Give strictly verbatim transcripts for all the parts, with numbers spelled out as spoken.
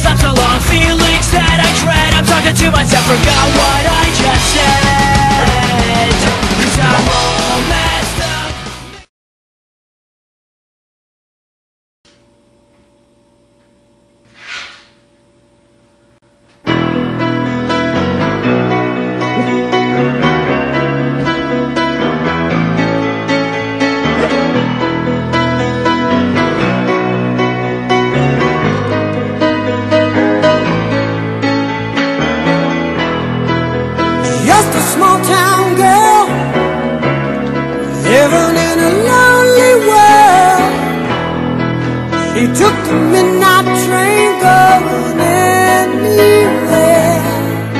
stop so long. Feelings that I dread, I'm talking to myself. Forgot what I just said, 'cause I'm all messed up. Just a small town girl living in a lonely world. She took the midnight train going anywhere.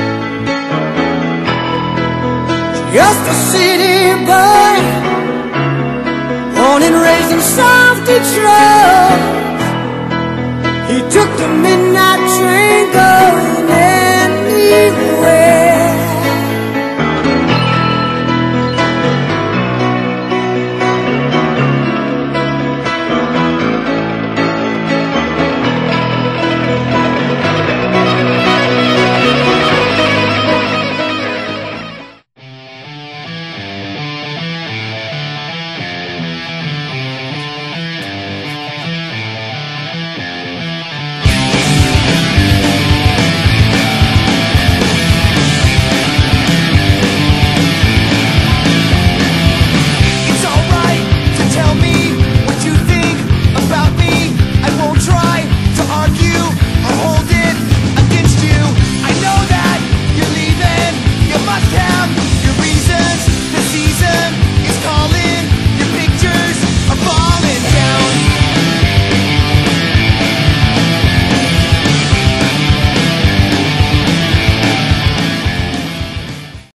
Just a city boy, born and raised in South Detroit. He took the midnight train going anywhere.